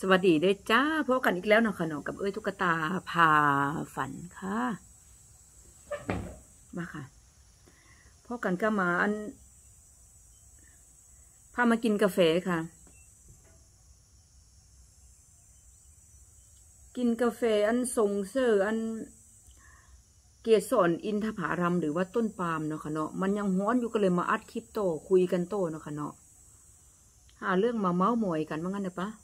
วัสดีด้วยจ้าพบกันอีกแล้วเนาะค่ะเนาะกับตุ๊กตาพาฝันค่ะมาค่ะพบกันก็มาพามากินกาแฟค่ะกินกาแฟทรงเซอร์เกสรอินทผลัมหรือว่าต้นปาล์มเนาะค่ะเนาะมันยังฮ้อนอยู่ก็เลยมาอัดคลิปโตคุยกันโตเนาะค่ะเนาะหาเรื่องมาเม้าหมอยกันว่างั้นเนอะปะ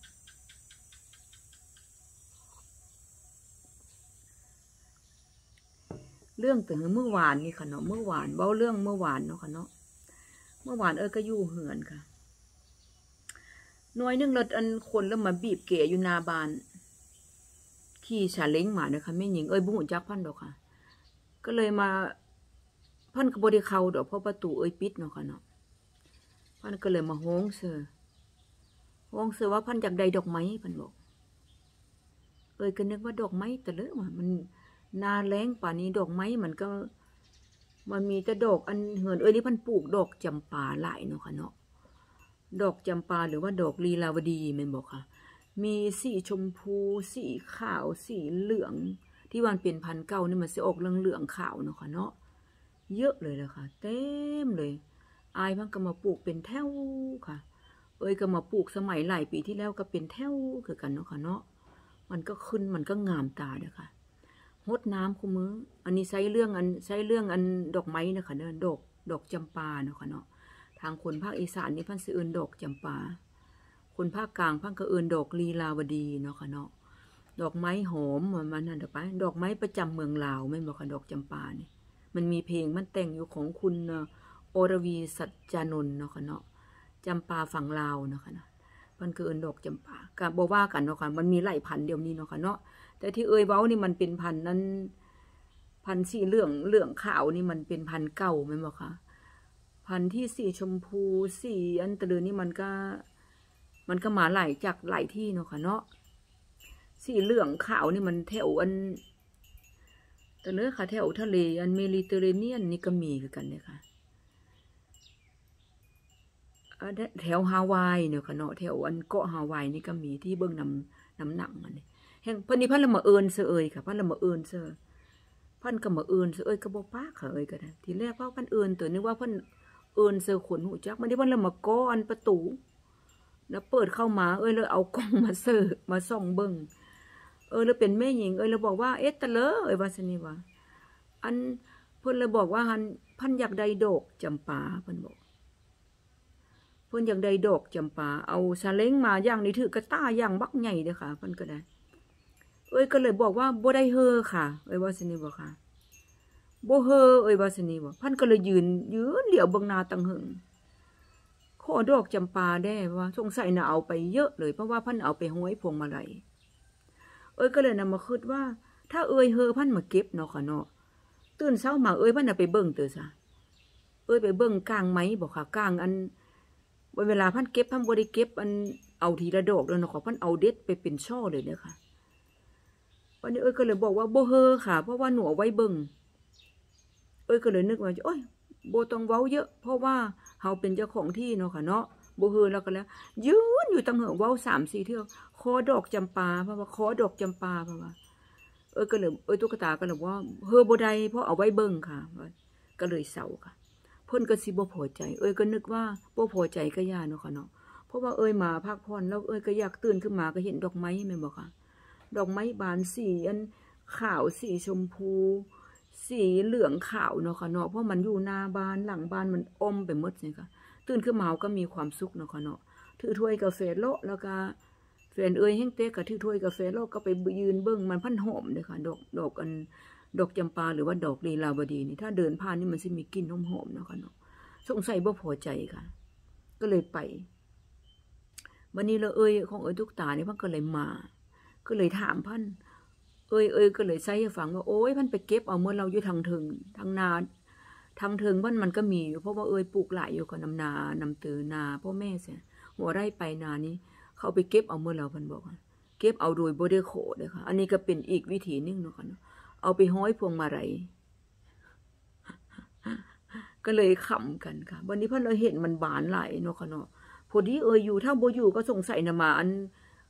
เรื่องถึงเมื่อวานนี่ค่ะเนาะเมื่อวานเบ้าเรื่องเมื่อวานเนาะค่ะเนาะเมื่อวานก็อยู่เหือนค่ะน้อยนึงรถคนแล้วมาบีบเก๋อยู่นาบานขี่ซาเล้งมาเนาะค่ะแม่หญิงบุ้งจักพันดอกค่ะก็เลยมาพันกระโบได้เข้าดอกเพราะประตูปิดเนาะค่ะเนาะพันก็เลยมาฮ้องเสือว่าพันจากใดดอกไม้พันบอกก็นึกว่าดอกไม้แต่เลอะมันนาแล้งป่านี้ดอกไม้มันมีแต่ดอกเหินนี่พันปลูกดอกจำปาหลายเนาะค่ะเนาะดอกจำปาหรือว่าดอกลีลาวดีมันบอกค่ะมีสีชมพูสีขาวสีเหลืองที่วันเป็นพันเก้านี่มันจะออกเหลืองขาวเนาะค่ะเนาะเยอะเลยละค่ะเต็มเลยอายพังก็มาปลูกเป็นแถวค่ะก็มาปลูกสมัยหลายปีที่แล้วก็เป็นแถวคือกันเนาะค่ะเนาะมันก็ขึ้นมันก็งามตาเด้อค่ะฮดน้ำคู่มืออันนี้ใช้เรื่องดอกไม้นะคะเนาะดอกจำปาเนาะค่ะเนาะทางคนภาคอีสานนี่พันสิเอิ้นดอกจำปาคนภาคกลางพันก็เอิ้นดอกลีลาวดีเนาะค่ะเนาะดอกไม้หอมมันนั่นเด้อไปดอกไม้ประจำเมืองลาวแม่นบ่ค่ะดอกจำปานี่มันมีเพลงมันแต่งอยู่ของคุณอรวีสัจจานนท์เนาะค่ะเนาะจำปาฝั่งลาวเนาะค่ะเนาะมันคือเอิ้นดอกจำปาก็บ่ว่ากันเนาะค่ะมันมีหลายพันธุ์เดี๋ยวนี้เนาะค่ะเนาะแต่ที่เว้านี่มันเป็นพันธุ์นั้นพันธุ์สีเหลืองขาวนี่มันเป็นพันธุ์เก่าแม่นบ่คะพันธุ์ที่สีชมพูสีตะลือนี่มันก็มาหลายจากหลายที่เนาะค่ะเนาะสีเหลืองขาวนี่มันแถวแต่เนื้อค่ะแถวทะเลเมดิเตอร์เรเนียนนี่ก็มีคือกันเนี่ยค่ะแถวฮาวายเนี่ยค่ะเนาะแถวเกาะฮาวายนี่ก็มีที่เบิ่งน้ำหนังนี่แห่งพันนี้พันละมาเอิญเสยค่ะพันละมาเอิญเสยพันก็มาเอิญเสยก็บ่ปากค่ะก็ได้ทีแรกว่าพันเอิญตัวนึกว่าพันเอิญเสยขนหูจักมันได้พันละมาก้อประตูแล้วเปิดเข้ามาเลยเอากล้องมาเสยมาส่องเบิ่งแล้วเป็นแม่หญิงแล้วบอกว่าตะเลว่าสนิว่าเพิ่นเลยบอกว่าพันอยากได้ดอกจำปาเพิ่นบอกเพิ่นอยากได้ดอกจำปาเอาซาเล้งมาอย่างนี้ถือกระต้าอย่างบักใหญ่เด้อค่ะเพิ่นก็ได้ก็เลยบอกว่าบ่ได้เฮอค่ะว่าสนิบอกค่ะบ่เฮอว่าสนิบอกพันก็เลยยืนเหลียวเบิ่งหน้าตังหึงขอดอกจำปาได้ว่าสงสัยน่ะเอาไปเยอะเลยเพราะว่าพันเอาไปห้อยพวงมาลัยก็เลยนำมาคิดว่าถ้าเฮอพันมาเก็บเนาะค่ะเนาะตื่นเช้ามาพันน่ะไปเบิ่งเตอซะไปเบิ่งกลางไม้บอกค่ะกลางเวลาพันเก็บพันบ่ได้เก็บเอาทีละดอกแล้วเนาะค่ะพันเอาเด็ดไปเป็นช่อเลยเนี่ยค่ะวันนี้ก็เลยบอกว่าบ่เฮอค่ะเพราะว่าหนูเอาไว้เบิ่งก็เลยนึกว่าบ่ต้องเว้าเยอะเพราะว่าเฮาเป็นเจ้าของที่เนาะค่ะเนาะบ่เฮอแล้วก็แล้วยืนอยู่ตั้งเหอะเว้า 3-4 เทื่อขอดอกจำปาเพราะว่าขอดอกจำปาเพราะว่าก็เลยตุ๊กตาก็เลยว่าเฮอบ่ได้เพราะเอาไว้เบิ่งค่ะก็เลยเศร้าค่ะเพิ่นก็สิบ่พอใจก็นึกว่าบ่พอใจก็ย่าเนาะค่ะเนาะเพราะว่ามาพักผ่อนแล้วก็อยากตื่นขึ้นมาก็เห็นดอกไม้แม่นบ่ค่ะดอกไม้บานสีขาวสีชมพูสีเหลืองขาวเนาะค่ะเนาะเพราะมันอยู่หน้าบ้านหลังบ้านมันอมไปหมดนี่ค่ะตื่นขึ้นมาก็มีความสุขเนาะค่ะเนาะถือถ้วยกาแฟโลแล้วก็แฟนแห้งเต๊กก็ถือถ้วยกาแฟโลก็ไปยืนเบิ่งมันพันหอมเลยค่ะดอกจำปาหรือว่าดอกลีลาวดีนี่ถ้าเดินผ่านนี่มันสิมีกลิ่นหอมๆเนาะค่ะเนาะสงสัยบ่พอใจค่ะก็เลยไปวันนี้เราของตุ๊กตานี่พันก็เลยมาก็เลยถามพันก็เลยใส่ให้ฟังว่าพันไปเก็บเอาเมื่อเราอยู่ทางถึงทางนาทางถึงมันก็มีอยู่เพราะว่าปลูกหลายอยู่กับน้ำตือนาพ่อแม่เสียหัวไร่ไปนานี้เขาไปเก็บเอาเมื่อเราพันบอกเก็บเอาโดยบ่ได้โขเลยค่ะอันนี้ก็เป็นอีกวิธีนึงเนาะค่ะเอาไปห้อยพวงมาลัยก็เลยขำกันค่ะวันนี้พันเราเห็นมันบานหลายเนาะค่ะเนาะพอดีอยู่ถ้าบ่อยู่ก็สงสัยนะมา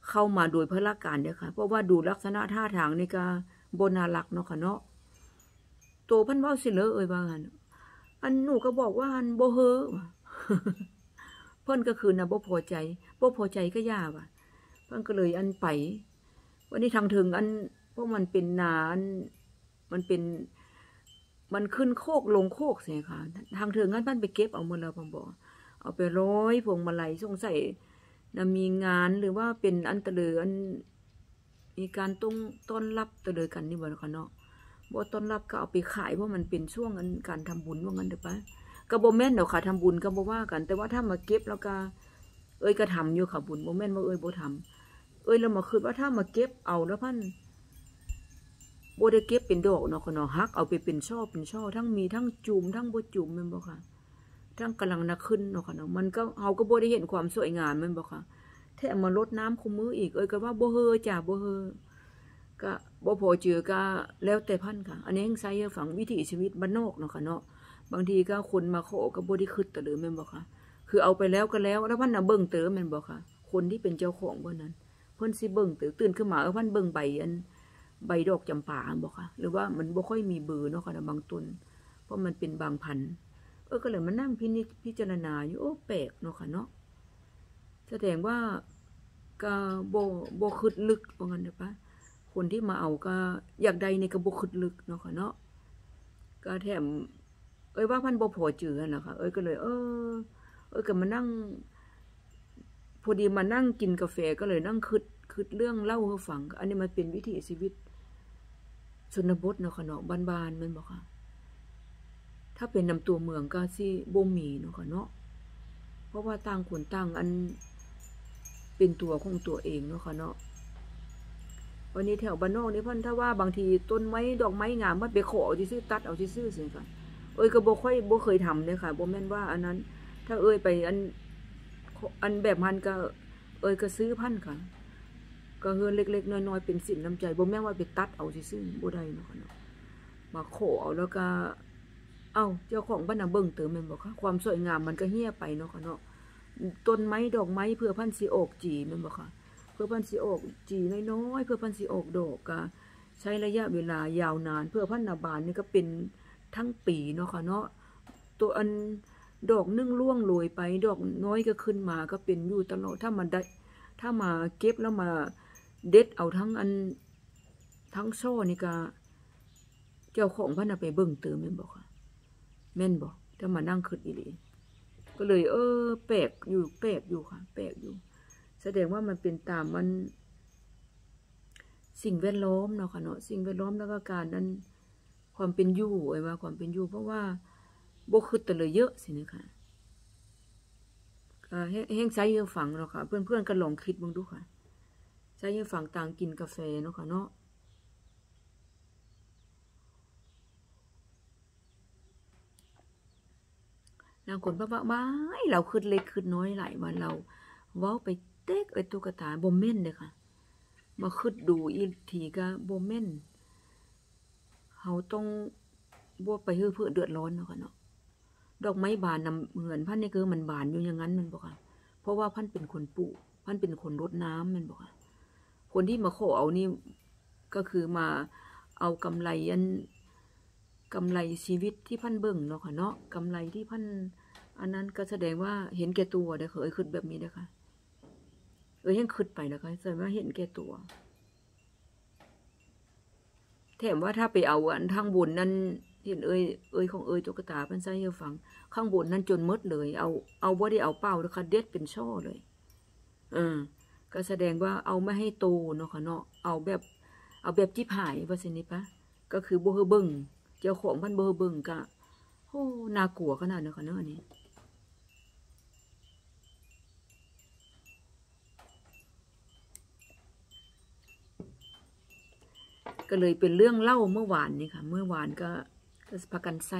เข้ามาโดยพละการเด้อค่ะเพราะว่าดูลักษณะท่าทางนี่ก็บ่น่ารักเนาะค่ะเนาะโตเพิ่นเว้าสิเลอว่างั้นอันหนูก็บอกว่าอันบ่เฮ้อ เพิ่นก็คือน่ะบ่พอใจก็ย่าว่ะเพิ่นก็เลยอันไปวันนี้ทางถึงอันเพราะมันเป็นนาอันมันเป็นมันขึ้นโคกลงโคกเสียค่ะทางถึงงั้นเพิ่นไปเก็บเอาหมดแล้วผมบอกเอาไปร้อยพวงมาลัยสงสัยน่ะมีงานหรือว่าเป็นอันตะเลออันมีการต้อนรับตะเลอกันนี่บ่ค่ะเนาะบ่ต้อนรับก็เอาไปขายเพราะมันเป็นช่วงอันการทำบุญว่างั้นเด้อปะก็บ่แม่นดอกค่ะทำบุญก็บ่ว่ากันแต่ว่าถ้ามาเก็บแล้วก็ก็ทำอยู่ค่ะบุญบ่แม่นว่าบ่ทำแล้วมาคิดว่าถ้ามาเก็บเอาแล้วพันบ่ได้เก็บเป็นดอกเนาะค่ะเนาะฮักเอาไปเป็นช่อทั้งมีทั้งจุ่มทั้งบ่จุ่มแม่นบ่ค่ะทั้งกำลังน่ะขึ้นเนาะค่ะเนาะมันก็เฮาก็บ่ได้เห็นความสวยงามแม่นบ่ค่ะแถมมารดน้ำคุมมืออีกก็ว่าบ่เฮอจ้ะบ่เฮอก็บ่พอเจอก็แล้วแต่พันค่ะอันนี้ใช้ฝังวิถีชีวิตบ้านนอกเนาะค่ะเนาะบางทีก็คนมาขอก็บ่ได้คิดตะเลยแม่นบ่ค่ะคือเอาไปแล้วก็แล้วพันน่ะเบิ่งเติมแม่นบ่ค่ะคนที่เป็นเจ้าของบ่นั้นเพิ่นสิเบิ่งตื่นขึ้นมาพันเบิ่งใบดอกจำปาบ่ค่ะหรือว่ามันบ่ค่อยมีเบอร์เนาะค่ะบางต้นเพราะมันเป็นบางพันธุ์ก็เลยมานั่งพิจารณาอยู่โอ้แปลกเนาะค่ะเนาะแสดงว่าก็บ่คิดลึกว่างั้นเด้อปะคนที่มาเอาก็อยากใดในก็บ่คิดลึกเนาะค่ะเนาะก็แถมว่าพันบ่พอเจือนั่นล่ะค่ะก็เลยก็มานั่งพอดีมานั่งกินกาแฟก็เลยนั่งคิดเรื่องเล่าให้ฟังอันนี้มันเป็นวิถีชีวิตชนบทเนาะค่ะเนาะบ้านๆแม่นบ่ค่ะถ้าเป็นนำตัวเมืองก็สิบ่มีเนาะค่ะเนาะเพราะว่าต่างคนต่างอันเป็นตัวของตัวเองเนาะค่ะเนาะวันนี้แถวบ้านนอกนี่เพิ่นถ้าว่าบางทีต้นไม้ดอกไม้งามมันไปขอเอาซื่อตัดเอาซื่อๆสิค่ะก็บ่เคยทำเลยค่ะบ่แม่นว่าอันนั้นถ้าไปอันแบบมันก็ก็ซื้อพันค่ะก็เฮือนเล็กๆน้อยๆเป็นสินน้ำใจบ่แม่นว่าไปตัดเอาซื่อๆบ่ได้เนาะค่ะเนาะมาขอเอาแล้วก็เจ้าของบ้านน่ะเบิ่งเติมแม่นบ่คะความสวยงามมันก็เหี่ยไปเนาะค่ะเนาะต้นไม้ดอกไม้เพื่อพันสิออกจีแม่นบ่คะเพื่อพันสิออกจีน้อยๆเพื่อพันสิออกดอกก็ใช้ระยะเวลายาวนานเพื่อพันนาบานนี่ก็เป็นทั้งปีเนาะค่ะเนาะตัวอันดอกนึ่งร่วงโรยไปดอกน้อยก็ขึ้นมาก็เป็นอยู่ตลอดถ้ามาเก็บแล้วมาเด็ดเอาทั้งช่อนี่ก็เจ้าของพันน่ะไปเบิ่งเติมแม่นบ่ค่ะแม่นบ่ถ้ามานั่งคิดอีหลีก็เลยแปลกอยู่ค่ะแปลกอยู่แสดงว่ามันเป็นตามมันสิ่งแวดล้อมเนาะค่ะเนาะสิ่งแวดล้อมแล้วก็การนั้นความเป็นอยู่ว่าความเป็นอยู่เพราะว่าบ่คิดแต่เลยเยอะสินะคะแห้งใช้ยังฝังเนาะค่ะเพื่อนๆก็ลองคิดบ้างดูค่ะใช้ยังฝังต่างกินกาแฟเนาะค่ะเนาะนางคนว่าไม่เราคิดเล็กคิดน้อยหลายวันเราเว้าไปเต๊กตุ๊กตาบ่แม่นเด้อค่ะมาคิดดูอีกทีก็บ่แม่นเฮาต้องบ่ไปเฮือเพื่อเดือดร้อนเนาะค่ะเนาะดอกไม้บานนำเหือนพันนี่คือมันบานอยู่อย่างนั้นมันบ่ค่ะเพราะว่าพันเป็นคนปลูกพันเป็นคนรดน้ำมันบ่ค่ะคนที่มาขอเอานี่ก็คือมาเอากำไรชีวิตที่พันเบิ่งเนาะค่ะเนาะกำไรที่พันอันนั้นก็แสดงว่าเห็นแก่ตัวเด้อค่ะคิดแบบนี้เด้อค่ะยังคิดไปนะคะแสดงว่าเห็นแก่ตัวแถมว่าถ้าไปเอาอันทางบนนั้นเห็นของตุ๊กตาเพิ่นใส่ให้ฟังข้างบนนั้นจนหมดเลยเอาบ่ได้เอาเป้าเด้อค่ะเด็ดเป็นช่อเลยก็แสดงว่าเอาไม่ให้โตเนาะค่ะเนาะเอาแบบจิบหายว่าซั่นนี่ปะก็คือบ่ฮือเบิ่งเจ้าของพันบ่ฮือเบิ่งก็โอ้น่ากลัวขนาดนั้นค่ะเนาะอันนี้ก็เลยเป็นเรื่องเล่าเมื่อวานนี่ค่ะเมื่อวานก็พากันไซ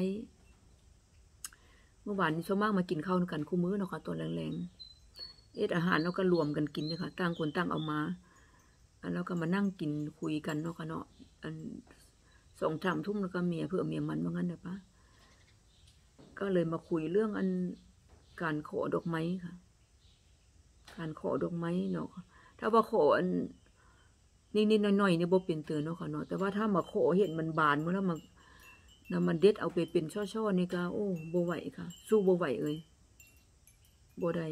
เมื่อวานนี้ชาวมากมากินข้าวกันคู่มื้อเนาะค่ะตอนแรงๆอาหารแล้วก็รวมกันกินนะคะต่างคนต่างเอามาแล้วก็มานั่งกินคุยกันเนาะค่ะเนาะ2-3 ทุ่มแล้วก็เมียเพื่อเมียมันว่างั้นเด้อปะก็เลยมาคุยเรื่องการขอดอกไม้ค่ะการขอดอกไม้เนาะถ้าว่าขออันนิดๆหน่อยๆนี่บ่เป็นเตือนเนาะค่ะเนาะแต่ว่าถ้ามาขอเห็นมันบานเมื่อแล้วมันเด็ดเอาไปเป็นช่อๆนี่ก็โอ้บ่ไหวค่ะสู้บ่ไหวเอ้ยบ่ได้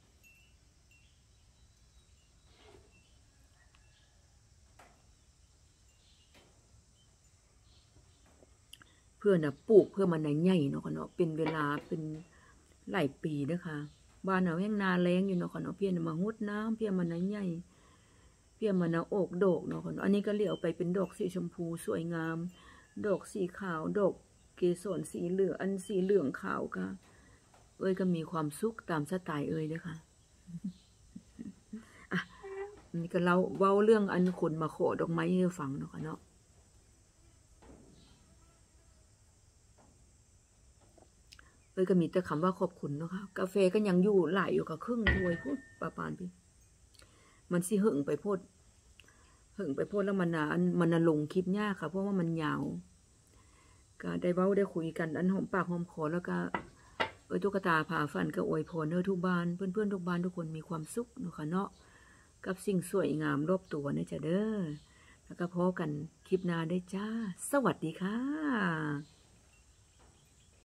เพื่อนน่ะปลูกเพื่อมันใหญ่เนาะค่ะเนาะเป็นเวลาเป็นหลายปีเด้อค่ะบ้านเฮาแฮ่งนาแล้งอยู่เนาะค่ะเนาะเพียงมาฮดน้ำเพียงมันใหญ่เพียงมันออกดอกเนาะค่ะเนาะอันนี้ก็เลี้ยวไปเป็นดอกสีชมพูสวยงามดอกสีขาวดอกเกสรสีเหลืองอันสีเหลืองขาวก็เอ้ยก็มีความสุขตามสไตล์เอ้ยเด้อค่ะอ่ะนี่ก็เล่าเว้าเรื่องอันคนมาขอดอกไม้ให้ฟังเนาะค่ะเนาะเอ้ยก็มีแต่คำว่าขอบคุณเนาะค่ะกาแฟก็ยังอยู่หลายอยู่กับครึ่งถ้วยพูดประมาณพี่มันสิหึงไปโพดแล้วมันลงคลิปยากค่ะเพราะว่ามันยาวก็ได้เว้าได้คุยกันอันหอมปากหอมคอแล้วก็ตุ๊กตาผ่าฟันก็อวยพรทุกบ้านเพื่อนๆทุกบ้านทุกคนมีความสุขเนาะค่ะเนาะกับสิ่งสวยงามรอบตัวนะจ๊ะเด้อแล้วก็พบกันคลิปหน้าได้จ้าสวัสดีค่ะ